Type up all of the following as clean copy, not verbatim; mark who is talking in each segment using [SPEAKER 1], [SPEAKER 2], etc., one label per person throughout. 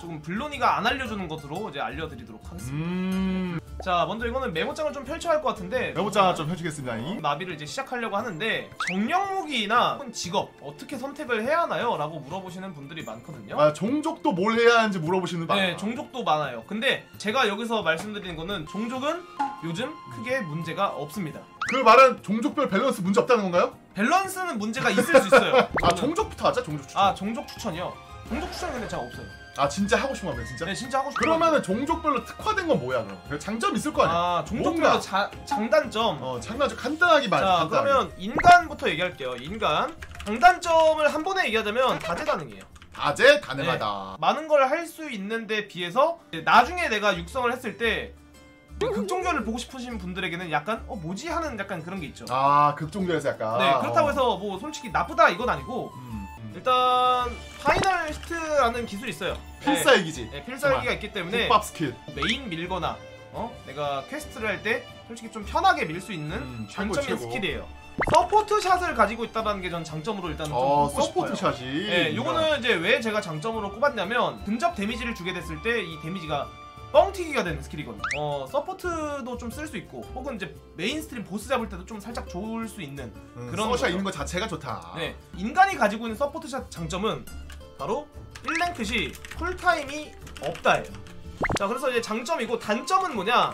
[SPEAKER 1] 조금 블로니가 안 알려주는 것으로 이제 알려드리도록 하겠습니다. 자, 먼저 이거는 메모장을 좀 펼쳐야 할 것 같은데
[SPEAKER 2] 메모장 좀 펼치겠습니다.
[SPEAKER 1] 나비를 이제 시작하려고 하는데 정령무기나 직업 어떻게 선택을 해야 하나요? 라고 물어보시는 분들이 많거든요.
[SPEAKER 2] 아, 종족도 뭘 해야 하는지 물어보시는 분 많아요.
[SPEAKER 1] 네, 종족도 많아요. 근데 제가 여기서 말씀드리는 거는 종족은 요즘 크게 문제가 없습니다.
[SPEAKER 2] 그 말은 종족별 밸런스 문제 없다는 건가요?
[SPEAKER 1] 밸런스는 문제가 있을 수 있어요.
[SPEAKER 2] 아, 종족부터 하자. 종족 추천.
[SPEAKER 1] 아, 종족 추천이요? 종족 추천은 근데 제가 없어요.
[SPEAKER 2] 아, 진짜 하고 싶은 거면 진짜?
[SPEAKER 1] 네, 진짜 하고 싶어요.
[SPEAKER 2] 그러면은 종족별로 특화된 건 뭐야 그럼? 장점 있을 거 아니야?
[SPEAKER 1] 아, 종족별로 장단점.
[SPEAKER 2] 장단점 간단하게 말해.
[SPEAKER 1] 자, 그러면 인간부터 얘기할게요. 인간 장단점을 한 번에 얘기하자면 다재다능이에요.
[SPEAKER 2] 다재다능하다.
[SPEAKER 1] 네. 많은 걸 할 수 있는데 비해서 나중에 내가 육성을 했을 때 극종교를 보고 싶으신 분들에게는 약간 뭐지 하는 약간 그런 게 있죠.
[SPEAKER 2] 아, 극종교에서 약간.
[SPEAKER 1] 네, 그렇다고 해서 뭐 솔직히 나쁘다 이건 아니고 일단 파이널 히트라는 기술이 있어요.
[SPEAKER 2] 필살기지.
[SPEAKER 1] 네, 필살기가 있기 때문에
[SPEAKER 2] 국밥 스킬.
[SPEAKER 1] 메인 밀거나 내가 퀘스트를 할 때 솔직히 좀 편하게 밀 수 있는 장점인 스킬이에요. 서포트 샷을 가지고 있다는 게 전 장점으로 일단 좀 꼽고
[SPEAKER 2] 서포트
[SPEAKER 1] 싶어요.
[SPEAKER 2] 샷이.
[SPEAKER 1] 네, 요거는 이제 왜 제가 장점으로 꼽았냐면 근접 데미지를 주게 됐을 때 이 데미지가 뻥튀기가 되는 스킬이거든요. 서포트도 좀 쓸 수 있고 혹은 이제 메인 스트림 보스 잡을 때도 좀 살짝 좋을 수 있는 그런
[SPEAKER 2] 서샷 있는 것 자체가 좋다.
[SPEAKER 1] 네, 인간이 가지고 있는 서포트샷 장점은 바로 1랭크 시 쿨타임이 없다예요. 자, 그래서 이제 장점이고 단점은 뭐냐?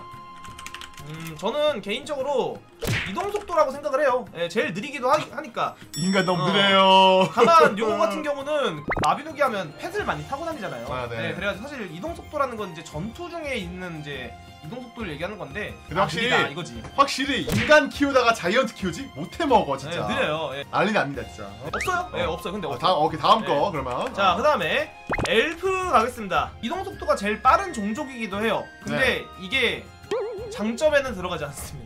[SPEAKER 1] 저는 개인적으로 이동속도라고 생각을 해요. 예, 제일 느리기도 하니까.
[SPEAKER 2] 인간 너무 느려요.
[SPEAKER 1] 다만 요거 같은 경우는 나비누기 하면 펫을 많이 타고 다니잖아요.
[SPEAKER 2] 아, 네.
[SPEAKER 1] 네, 그래가지고 사실 이동속도라는 건 이제 전투 중에 있는 이제 이동속도를 얘기하는 건데
[SPEAKER 2] 근데 확실히
[SPEAKER 1] 느리다, 이거지.
[SPEAKER 2] 확실히 인간 키우다가 자이언트 키우지 못해 먹어 진짜.
[SPEAKER 1] 네, 느려요. 예.
[SPEAKER 2] 난리 납니다 진짜.
[SPEAKER 1] 없어요? 네, 없어요. 근데 없어요.
[SPEAKER 2] 오케이, 다음
[SPEAKER 1] 네.
[SPEAKER 2] 거 그러면.
[SPEAKER 1] 자, 그 다음에 엘프 가겠습니다. 이동속도가 제일 빠른 종족이기도 해요. 근데 이게 장점에는 들어가지 않습니다.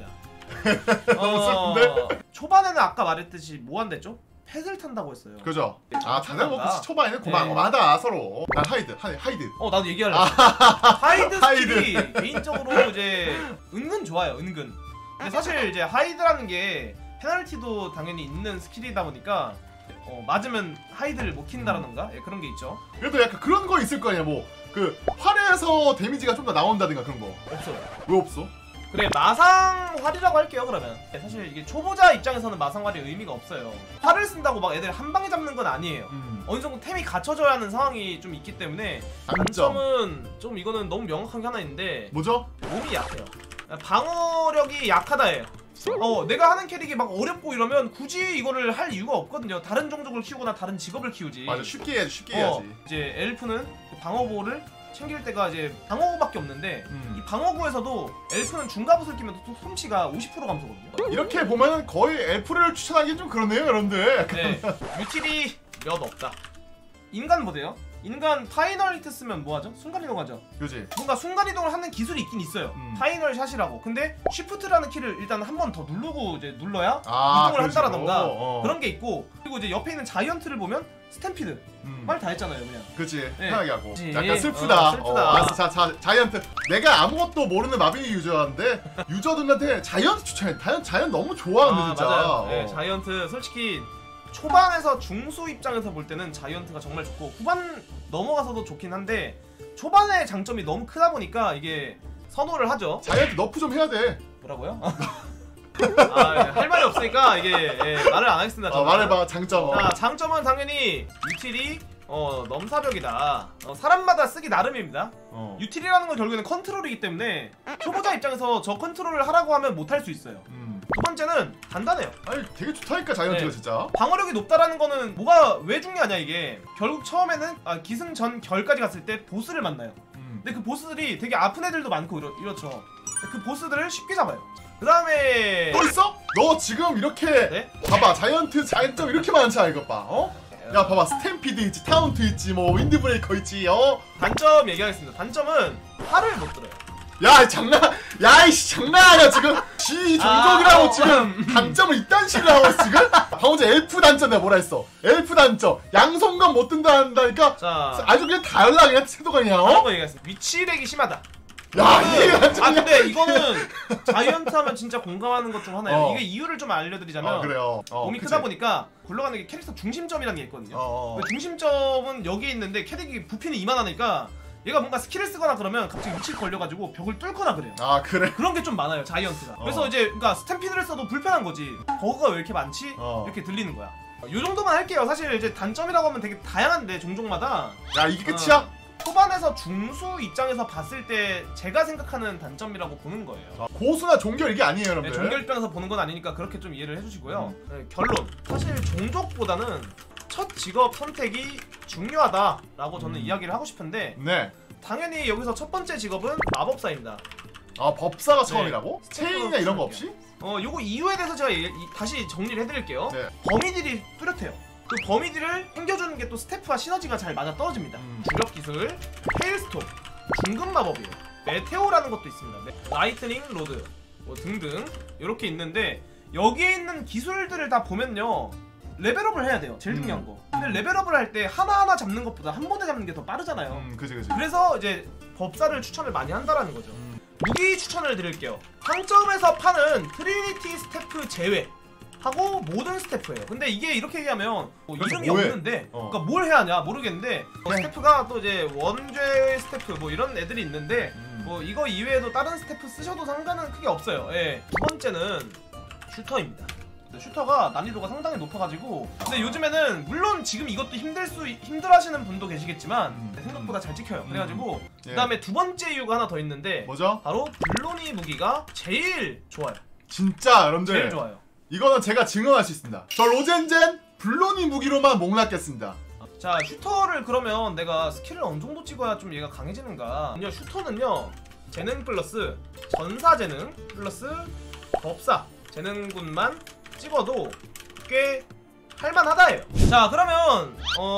[SPEAKER 2] 너무 슬픈데?
[SPEAKER 1] 초반에는 아까 말했듯이 뭐 한댔죠? 펫을 탄다고 했어요.
[SPEAKER 2] 그죠? 아, 다들 뭐 그치, 초반에는
[SPEAKER 1] 네.
[SPEAKER 2] 고만하다 서로. 난 하이드.
[SPEAKER 1] 나도 얘기할래. 하이드 스킬이
[SPEAKER 2] 하이드.
[SPEAKER 1] 개인적으로 이제 은근 좋아요. 은근. 근데 사실 이제 하이드라는 게 페널티도 당연히 있는 스킬이다 보니까 맞으면 하이드를 못 킨다라던가 그런 게 있죠.
[SPEAKER 2] 그래도 약간 그런 거 있을 거 아니야 뭐. 그 활에서 데미지가 좀 더 나온다든가 그런 거.
[SPEAKER 1] 없어요.
[SPEAKER 2] 왜 없어?
[SPEAKER 1] 그래, 마상활이라고 할게요. 그러면 사실 이게 초보자 입장에서는 마상활이 의미가 없어요. 활을 쓴다고 막 애들 한 방에 잡는 건 아니에요. 어느 정도 템이 갖춰져야 하는 상황이 좀 있기 때문에 단점은 좀 이거는 너무 명확한 게 하나 있는데
[SPEAKER 2] 뭐죠?
[SPEAKER 1] 몸이 약해요. 방어력이 약하다예요. 내가 하는 캐릭이 막 어렵고 이러면 굳이 이거를 할 이유가 없거든요. 다른 종족을 키우거나 다른 직업을 키우지.
[SPEAKER 2] 맞아, 쉽게 해야지.
[SPEAKER 1] 이제 엘프는 방어구를 챙길 때가 이제 방어구밖에 없는데 이 방어구에서도 엘프는 중갑옷을 끼면 또 솜씨가 50% 감소거든요.
[SPEAKER 2] 이렇게 보면 거의 엘프를 추천하기 좀 그러네요, 여러분들.
[SPEAKER 1] 네, 유틸이 몇 없다. 인간 보세요. 인간 파이널 히트 쓰면 뭐하죠? 순간이동 하죠.
[SPEAKER 2] 그지?
[SPEAKER 1] 뭔가 순간이동을 하는 기술이 있긴 있어요. 파이널 샷이라고. 근데 쉬프트라는 키를 일단 한 번 더 누르고 이제 눌러야 이동을 한다라던가 그런 게 있고, 그리고 이제 옆에 있는 자이언트를 보면 스탬피드 말 다 했잖아요 그냥.
[SPEAKER 2] 그치,
[SPEAKER 1] 네.
[SPEAKER 2] 편하게 하고.
[SPEAKER 1] 그치.
[SPEAKER 2] 약간 슬프다.
[SPEAKER 1] 슬프다.
[SPEAKER 2] 알았어, 자이언트. 내가 아무것도 모르는 마비노기 유저였는데 유저들한테 자이언트 추천해. 자이언트 너무 좋아하는데 진짜.
[SPEAKER 1] 맞아요. 네, 자이언트 솔직히 초반에서 중수 입장에서 볼 때는 자이언트가 정말 좋고 후반 넘어가서도 좋긴 한데 초반의 장점이 너무 크다 보니까 이게 선호를 하죠.
[SPEAKER 2] 자이언트 너프 좀 해야 돼.
[SPEAKER 1] 뭐라고요? 할 말이 없으니까 이게 말을 안 하겠습니다.
[SPEAKER 2] 말해봐, 장점.
[SPEAKER 1] 자, 장점은 당연히 유틸이 넘사벽이다. 사람마다 쓰기 나름입니다. 유틸이라는 건 결국에는 컨트롤이기 때문에 초보자 입장에서 저 컨트롤을 하라고 하면 못할 수 있어요. 두 번째는 단단해요.
[SPEAKER 2] 아니, 되게 좋다니까 자이언트가 진짜.
[SPEAKER 1] 방어력이 높다라는 거는 뭐가 왜 중요하냐 이게. 결국 처음에는 기승전 결까지 갔을 때 보스를 만나요. 근데 그 보스들이 되게 아픈 애들도 많고 이렇죠. 그 보스들을 쉽게 잡아요. 그 다음에
[SPEAKER 2] 또 있어? 너 지금 이렇게 봐봐, 자이언트 장점 이렇게 많잖아. 이것 봐. 야, 봐봐, 스탬피드 있지, 타운트 있지, 뭐 윈드브레이커 있지.
[SPEAKER 1] 단점 얘기하겠습니다. 단점은 팔을 못 들어요.
[SPEAKER 2] 야, 야이씨, 장난 아니야 지금. 지 종족이라고 지금 단점을 이딴 식으로 하고 있어 지금. 방금 전에 엘프 단점 내가 뭐라 했어? 엘프 단점 양손감 못 든다니까.
[SPEAKER 1] 자,
[SPEAKER 2] 아주 그냥 달라, 그냥 태도가 그냥.
[SPEAKER 1] 다른 거 얘기하겠습니다. 위치렉이 심하다.
[SPEAKER 2] 야, 이게 완전.
[SPEAKER 1] 근데 이거는 자이언트 하면 진짜 공감하는 것 중 하나예요. 이게 이유를 좀 알려드리자면
[SPEAKER 2] 그래요.
[SPEAKER 1] 몸이 크다 보니까 굴러가는 게 캐릭터 중심점이라는 게 있거든요. 그 중심점은 여기에 있는데 캐릭이 부피는 이만하니까 얘가 뭔가 스킬을 쓰거나 그러면 갑자기 위치 걸려가지고 벽을 뚫거나 그래요.
[SPEAKER 2] 아 그래?
[SPEAKER 1] 그런 게 좀 많아요 자이언트가. 그래서 이제 그러니까 스탬피드를 써도 불편한 거지. 버그가 왜 이렇게 많지? 이렇게 들리는 거야. 요 정도만 할게요. 사실 이제 단점이라고 하면 되게 다양한데 종족마다.
[SPEAKER 2] 야 이게 끝이야?
[SPEAKER 1] 초반에서 중수 입장에서 봤을 때 제가 생각하는 단점이라고 보는 거예요.
[SPEAKER 2] 고수나 종결 이게 아니에요 여러분들.
[SPEAKER 1] 네, 종결 입장에서 보는 건 아니니까 그렇게 좀 이해를 해주시고요. 네, 결론. 사실 종족보다는 첫 직업 선택이 중요하다라고 저는 이야기를 하고 싶은데
[SPEAKER 2] 네.
[SPEAKER 1] 당연히 여기서 첫 번째 직업은 마법사입니다.
[SPEAKER 2] 아 법사가 처음이라고?
[SPEAKER 1] 네.
[SPEAKER 2] 체인이나 이런 거 없이?
[SPEAKER 1] 요거 이유에 대해서 제가 다시 정리를 해드릴게요.
[SPEAKER 2] 네.
[SPEAKER 1] 범위들이 뚜렷해요. 그 범위들을 챙겨주는 게 또 스태프와 시너지가 잘 맞아 떨어집니다. 주력 기술, 헤일스톰, 중급 마법이에요. 메테오라는 것도 있습니다. 라이트닝 로드 뭐 등등 이렇게 있는데 여기에 있는 기술들을 다 보면요 레벨업을 해야 돼요. 제일 중요한 거. 근데 레벨업을 할 때 하나하나 잡는 것보다 한 번에 잡는 게 더 빠르잖아요.
[SPEAKER 2] 그지.
[SPEAKER 1] 그래서 이제 법사를 추천을 많이 한다라는 거죠. 무기 추천을 드릴게요. 상점에서 파는 트리니티 스태프 제외 하고 모든 스태프예요. 근데 이게 이렇게 얘기하면 뭐 이름이
[SPEAKER 2] 뭐해?
[SPEAKER 1] 없는데 그러니까 뭘 해야 하냐 모르겠는데 스태프가 또 이제 원죄 스태프 뭐 이런 애들이 있는데 뭐 이거 이외에도 다른 스태프 쓰셔도 상관은 크게 없어요. 예. 두 번째는 슈터입니다. 슈터가 난이도가 상당히 높아가지고 근데 요즘에는 물론 지금 이것도 힘들어하시는 분도 계시겠지만 생각보다 잘 찍혀요. 그래가지고
[SPEAKER 2] 예.
[SPEAKER 1] 그다음에 두 번째 이유가 하나 더 있는데
[SPEAKER 2] 뭐죠?
[SPEAKER 1] 바로 블로니 무기가 제일 좋아요.
[SPEAKER 2] 진짜 여러분들
[SPEAKER 1] 제일 좋아요.
[SPEAKER 2] 이거는 제가 증언할 수 있습니다. 저 로젠젠 블로니 무기로만 목락겠습니다.
[SPEAKER 1] 자 슈터를 그러면 내가 스킬을 어느 정도 찍어야 좀 얘가 강해지는가? 슈터는요 재능 플러스 전사 재능 플러스 법사 재능군만 찍어도 꽤 할만하다예요. 자 그러면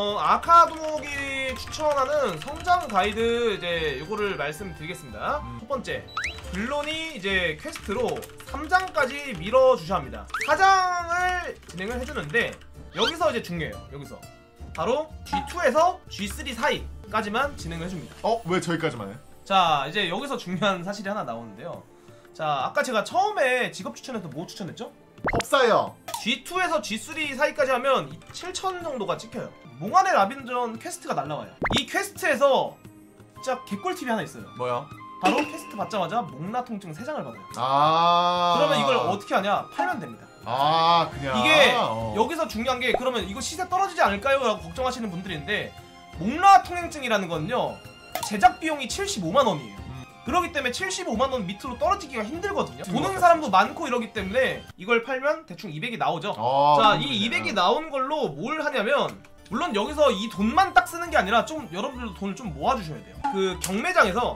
[SPEAKER 1] 아카두목이 추천하는 성장 가이드 이제 요거를 말씀드리겠습니다. 첫 번째 블론이 이제 퀘스트로 3장까지 밀어주셔야 합니다. 4장을 진행을 해주는데 여기서 이제 중요해요. 여기서 바로 G2에서 G3 사이까지만 진행을 해줍니다.
[SPEAKER 2] 왜 저기까지만 해?
[SPEAKER 1] 자 이제 여기서 중요한 사실이 하나 나오는데요. 자 아까 제가 처음에 직업 추천에서 뭐 추천했죠?
[SPEAKER 2] 법사요.
[SPEAKER 1] G2에서 G3 사이까지 하면 7,000 정도가 찍혀요. 몽환의 라빈전 퀘스트가 날라와요. 이 퀘스트에서 진짜 개꿀팁이 하나 있어요.
[SPEAKER 2] 뭐야?
[SPEAKER 1] 바로 퀘스트 받자마자 목나 통증 3장을 받아요.
[SPEAKER 2] 아.
[SPEAKER 1] 그러면 이걸 어떻게 하냐? 팔면 됩니다.
[SPEAKER 2] 아 그냥
[SPEAKER 1] 이게 여기서 중요한 게 그러면 이거 시세 떨어지지 않을까요? 라고 걱정하시는 분들인데 목나 통행증이라는 건요 제작 비용이 75만원이에요. 그러기 때문에 75만원 밑으로 떨어지기가 힘들거든요. 보는 사람도 많고 이러기 때문에 이걸 팔면 대충 200이 나오죠. 자, 이 200이 나온 걸로 뭘 하냐면 물론 여기서 이 돈만 딱 쓰는 게 아니라 좀 여러분들도 돈을 좀 모아주셔야 돼요. 그 경매장에서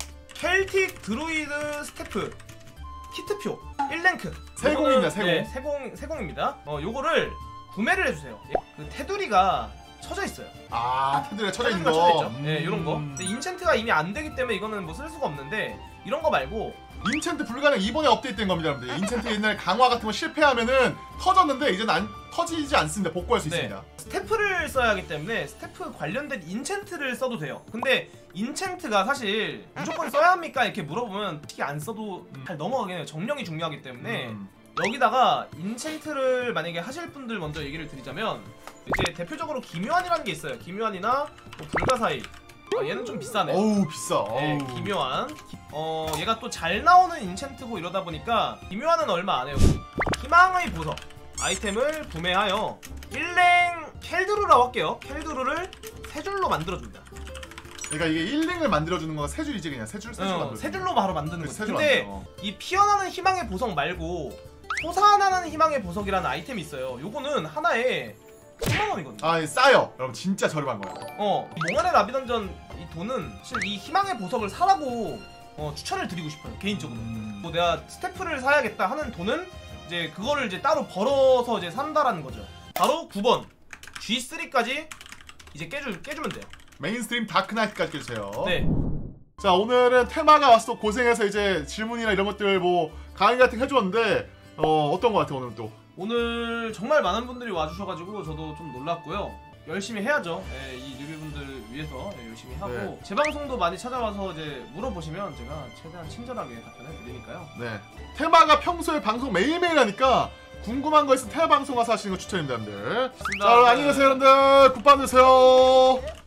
[SPEAKER 1] 켈틱 드루이드 스태프 키트표 1랭크
[SPEAKER 2] 세공입니다. 세공.
[SPEAKER 1] 네, 세공입니다. 요거를 구매를 해주세요. 그 테두리가 쳐져 있어요.
[SPEAKER 2] 아 테두리가 쳐져 있는 거.
[SPEAKER 1] 쳐져 있죠. 네, 이런 거. 근데 인챈트가 이미 안 되기 때문에 이거는 뭐 쓸 수가 없는데 이런 거 말고
[SPEAKER 2] 인챈트 불가능 이번에 업데이트된 겁니다, 여러분들. 인챈트 옛날 강화 같은 거 실패하면은 터졌는데 이제는 안 터지지 않습니다. 복구할 수 있습니다.
[SPEAKER 1] 스태프를 써야 하기 때문에 스태프 관련된 인챈트를 써도 돼요. 근데 인챈트가 사실 무조건 써야 합니까? 이렇게 물어보면 특히 안 써도 잘 넘어가긴 해요. 정령이 중요하기 때문에 여기다가 인챈트를 만약에 하실 분들 먼저 얘기를 드리자면 이제 대표적으로 기묘한이라는 게 있어요. 기묘한이나 뭐 불가사의. 얘는 좀 비싸네.
[SPEAKER 2] 어우 비싸.
[SPEAKER 1] 네, 기묘한. 얘가 또 잘 나오는 인챈트고 이러다 보니까 기묘한은 얼마 안 해요. 희망의 보석 아이템을 구매하여 1랭 켈드루라고 할게요. 켈드루를 3줄로 만들어줍니다.
[SPEAKER 2] 그러니까 이게 1링을 만들어주는 거가 3줄이지 그냥 3줄 만들어.
[SPEAKER 1] 3줄로 바로 만드는 거지.
[SPEAKER 2] 세
[SPEAKER 1] 근데
[SPEAKER 2] 만들어.
[SPEAKER 1] 이 피어나는 희망의 보석 말고 솟아나는 희망의 보석이라는 아이템이 있어요. 요거는 하나에 10만원이거든요.
[SPEAKER 2] 아 싸요. 여러분 진짜 저렴한 거야.
[SPEAKER 1] 몽환의 라비던전 이 돈은 사실 이 희망의 보석을 사라고 추천을 드리고 싶어요. 개인적으로. 뭐 내가 스태프를 사야겠다 하는 돈은 이제 그거를 이제 따로 벌어서 이제 산다라는 거죠. 바로 9번 G3까지 이제 깨주면 돼요.
[SPEAKER 2] 메인스트림 다크나이트까지 껴주세요.
[SPEAKER 1] 네.
[SPEAKER 2] 자 오늘은 테마가 와서 고생해서 이제 질문이나 이런 것들 뭐 강의 같은 거 해줬는데 어떤 거 같아 오늘 또?
[SPEAKER 1] 오늘 정말 많은 분들이 와주셔가지고 저도 좀 놀랐고요. 열심히 해야죠. 예, 이 뉴비분들을 위해서 열심히 하고
[SPEAKER 2] 네.
[SPEAKER 1] 제 방송도 많이 찾아와서 이제 물어보시면 제가 최대한 친절하게 답변해 드리니까요.
[SPEAKER 2] 네. 테마가 평소에 방송 매일매일 하니까 궁금한 거 있으면 테마 방송 와서 하시는 거 추천입니다, 여러분들. 자, 여러분 안녕히 계세요, 여러분들. 굿밤 되세요.